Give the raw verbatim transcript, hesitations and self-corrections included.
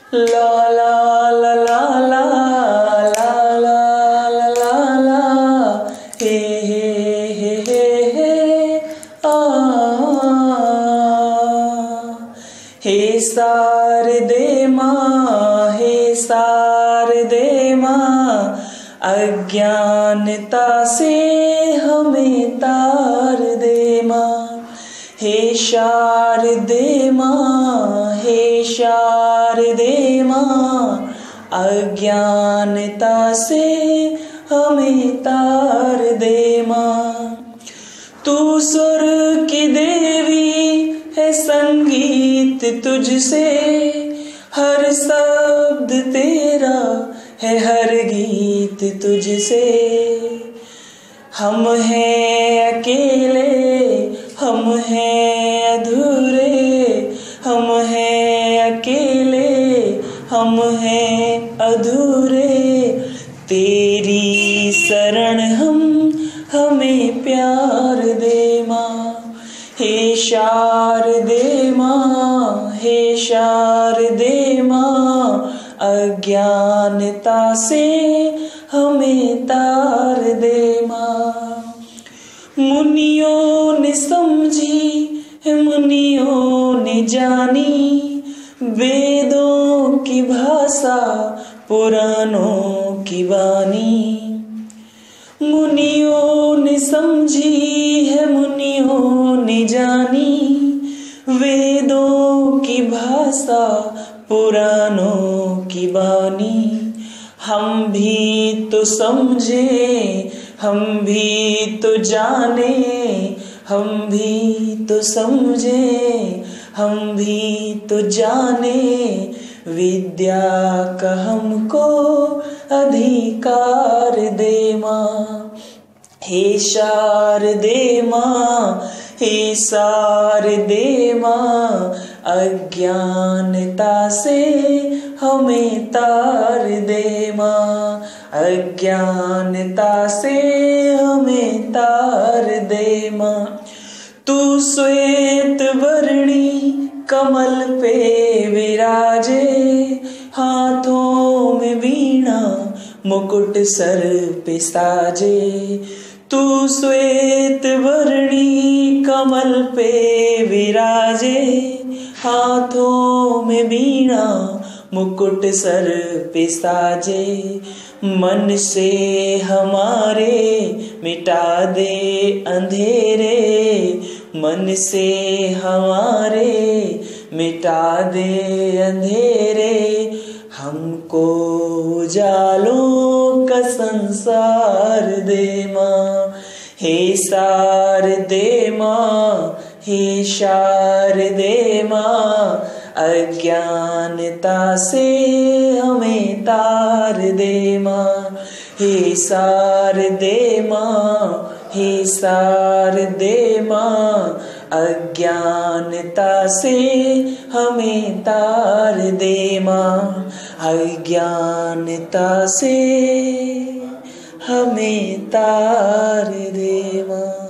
ला ला ला ला ला ला ला ला ला ला हे हे हे हे हे आ हे शारदे माँ, हे शारदे माँ, अज्ञानता से हमें तार दे माँ। हे शारदे माँ, हे शारदे माँ, अज्ञानता से हमें तार दे माँ। तू सुर की देवी है, संगीत तुझसे, हर शब्द तेरा है, हर गीत तुझसे। हम हैं अकेले, हम हैं अधूरे, हम हैं अकेले, हम हैं अधूरे। तेरी शरण हम, हमें प्यार दे माँ। हे शारदे माँ, हे शारदे माँ, अज्ञानता से हमें तार दे माँ। मुनियों ने समझी, मुनियों ने जानी, वेदों की भाषा, पुराणों की वाणी। मुनियों ने समझी है, मुनियों ने जानी, वेदों की भाषा, पुराणों की वाणी। हम भी तो समझे, हम भी तो जाने, हम भी तो समझे, हम भी तो जाने, विद्या का हमको अधिकार दे माँ। हे शारदे माँ, हे शारदे माँ, अज्ञानता से हमें तार दे माँ। अज्ञानता से हमें तार दे माँ। तू श्वेत वर्णी कमल पे विराजे, हाथों में वीणा मुकुट सर पे साजे। तू श्वेत वर्णी कमल पे विराजे, हाथों में वीणा मुकुट सर पे साजे। मन से हमारे मिटा दे अंधेरे, मन से हमारे मिटा दे अंधेरे। हमको उजालों का संसार दे माँ। हे शारदे माँ, हे शारदे माँ, अज्ञानता से हमें तार दे माँ। हे शारदे माँ, हे शारदे माँ, अज्ञानता से हमें तार दे माँ। अज्ञानता से हमें तार दे माँ।